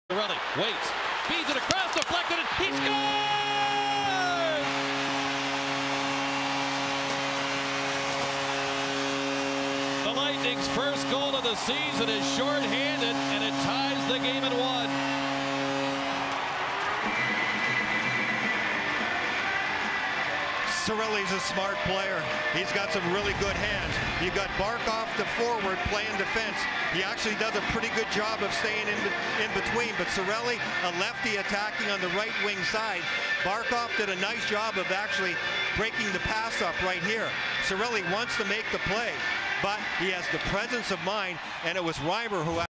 Cirelli waits, feeds it across, deflected, and he scores! The Lightning's first goal of the season is short-handed, and it ties the game at 1. Cirelli's a smart player. He's got some really good hands. You got Barkov, the forward, playing defense. He actually does a pretty good job of staying in between, but Cirelli, a lefty attacking on the right wing side. Barkov did a nice job of actually breaking the pass up right here. Cirelli wants to make the play, but he has the presence of mind, and it was Reimer who